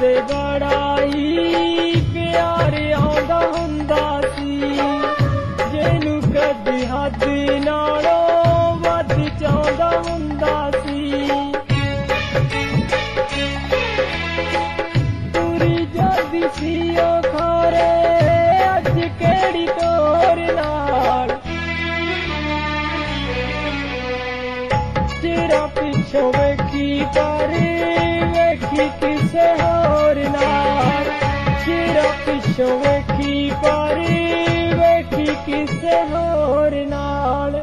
दे बड़ाई प्यार आंदा हुंदा सी जेनू कदी हद नालों वध चांदा हुंदा सी पूरी जादी सी ओ खारे अज केड़ी तोर नाल तेरा पिछों वेखी पर वेखी किसे होर नाल तेरा पिछों वेखी पर वेखी किसे होर नाल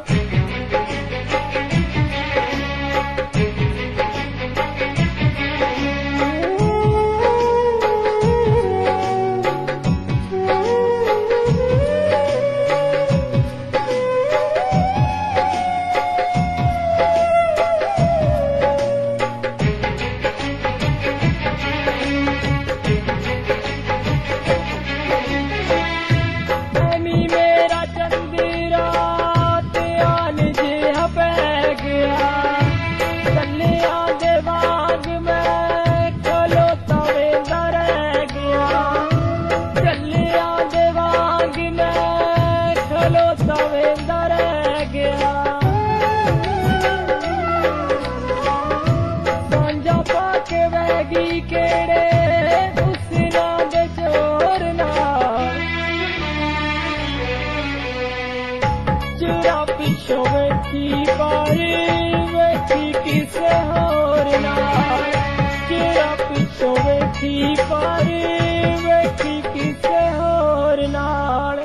पिछों वेखी पारी वेखी किसे होर नाल तेरा पिछों वेखी पारी वेखी किसे होर नाल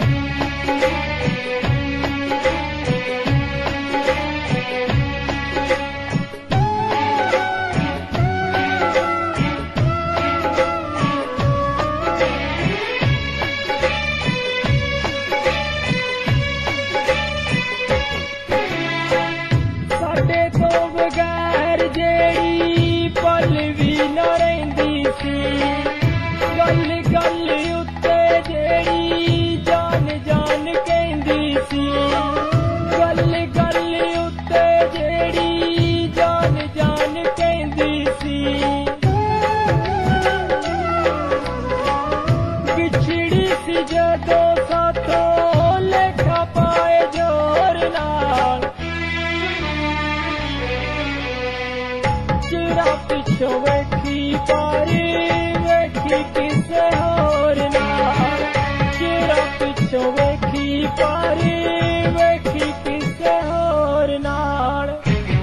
पिछों वेखी पारी वेखी किसे होर नाल तेरा पिछों वेखी पारी वेखी किसे होर नाल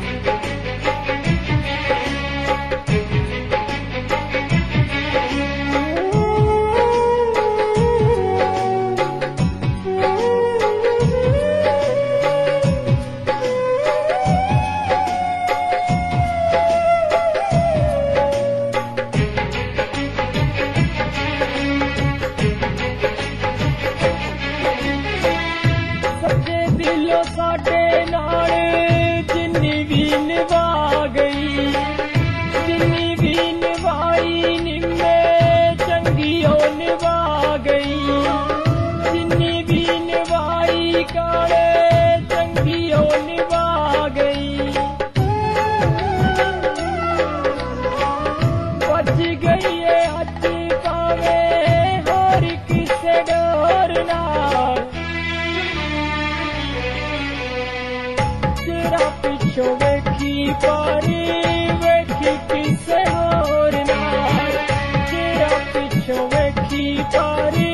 पिछों वेखी पारी वेखी किसे होर नाल तेरा पिछों वेखी पारी